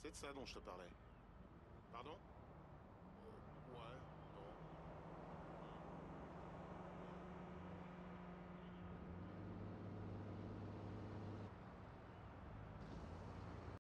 C'est de ça dont je te parlais. Pardon?